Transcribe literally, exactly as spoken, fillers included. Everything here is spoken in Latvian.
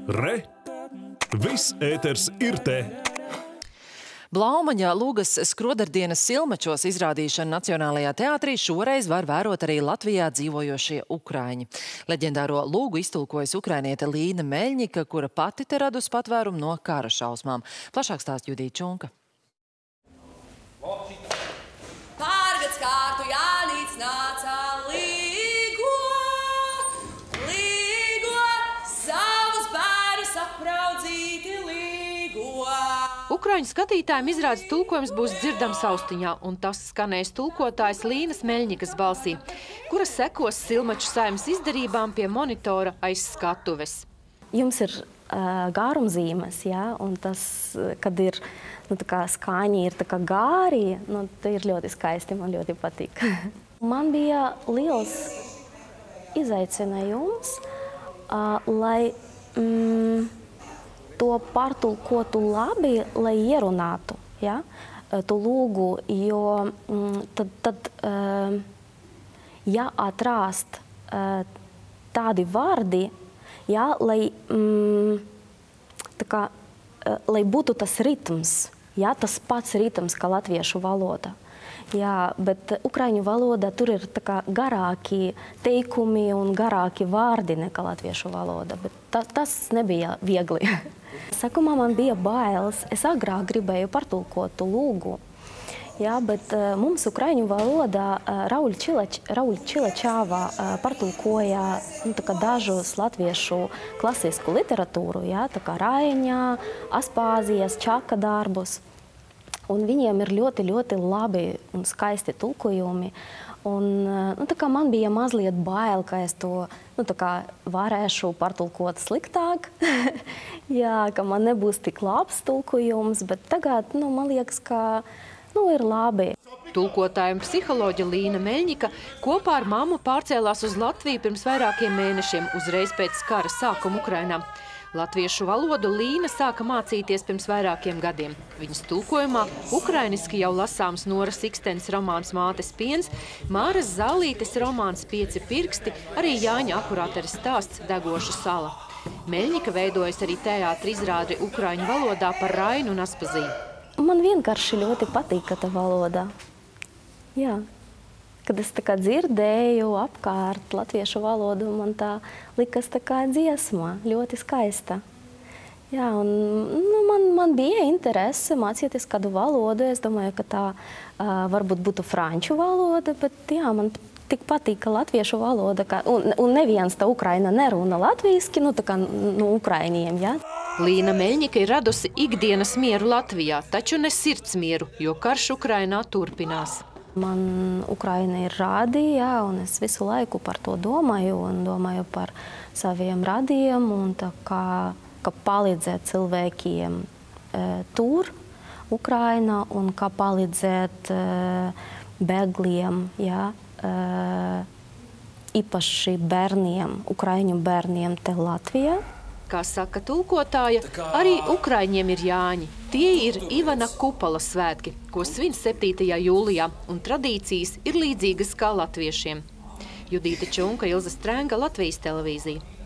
Re! Viss ēters ir te! Blaumaņa Lūgas skrodardienas Silmačos izrādīšana Nacionālajā teātrī šoreiz var vērot arī Latvijā dzīvojošie ukraiņi. Leģendāro Lūgu iztulkojas ukrainiete Līna Meļņika, kura pati te radusi patvērumu no kara šausmām. Plašāk stāst Judīta Čunka. Pārgads kārtu Jānīts nāca līgo, līgo, savus bērnus apraudzīgi līgo. Ukraiņu skatītājiem izrādes tulkojums būs dzirdams austiņā, un tas skanēs tulkotājs Līnas Meļņikas balsī, kuras sekos Silmaču saimnes izdarībām pie monitora aiz skatuves. Jums ir uh, gārumzīmes, ja, un tas, kad ir nu, tā kā skaņi ir tā kā gāri, nu, tā ir ļoti skaisti, man ļoti patīk. Man bija liels izaicinājums, uh, lai mm, to pārtulkotu labi, lai ierunātu, ja, tu lūgu, jo mm, tad, tad uh, jāatrast uh, tādi vārdi, ja, lai, mm, tā kā, uh, lai būtu tas ritms, ja, tas pats ritms, kā latviešu valoda. Jā, bet ukraiņu valoda tur ir tā kā garāki teikumi un garāki vārdi nekā latviešu valoda, bet ta, tas nebija viegli. Sākumā man bija bailes, es agrāk gribēju pārtulkot lūgu, jā, bet uh, mums ukraiņu valodā uh, Rauļa Čilačāva uh, pārtulkoja nu, tā kā dažus latviešu klasisku literatūru, jā, tā kā Raiņā, Aspāzijas, Čaka darbus. Un viņiem ir ļoti, ļoti labi un skaisti tulkojumi. Un, nu, tā kā man bija mazliet bail, ka es to nu, tā kā varēšu pārtulkot sliktāk. Jā, ka man nebūs tik labs tulkojums, bet tagad, nu, man liekas, ka nu, ir labi. Tulkotāja un psiholoģe Līna Meļņika kopā ar mammu pārcēlās uz Latviju pirms vairākiem mēnešiem, uzreiz pēc kara sākuma Ukrainā. Latviešu valodu Līna sāka mācīties pirms vairākiem gadiem. Viņas tulkojumā ukrainiski jau lasāms Noras Ikstenes romāns Mātes piens, Māras Zālītes romāns Pieci pirksti, arī Jāņa Akurāteres stāsts Degoša sala. Meļņika veidojas arī teātra izrādi ukraiņu valodā par Rainu un Aspaziju. Man vienkārši ļoti patīk tā valoda. Jā. Kad es tā kā dzirdēju apkārt latviešu valodu, man tā likas tā kā dziesma, ļoti skaista. Jā, un nu, man, man bija interese mācīties kādu valodu. Es domāju, ka tā uh, varbūt būtu franču valoda, bet jā, man tik patīk, ka latviešu valoda, ka, un, un neviens tā Ukraina neruna latvīski, nu tā kā nu, ukrainiem, jā. Līna Meļņika ir radusi ikdienas mieru Latvijā, taču ne sirds mieru, jo karš Ukrainā turpinās. Man Ukraina ir rādi, jā, un es visu laiku par to domāju, un domāju par saviem radiem, un tā kā, kā palīdzēt cilvēkiem e, tur, Ukrainā, un kā palīdzēt e, bēgļiem, jā, e, īpaši bērniem, ukraiņu bērniem te Latvijā. Kā saka tulkotāja, arī ukraiņiem ir Jāņi. Tie ir Ivana Kupala svētki, ko svin septītajā jūlijā, un tradīcijas ir līdzīgas kā latviešiem. Judīta Čunka, Ilze Strenga, Latvijas televīzija.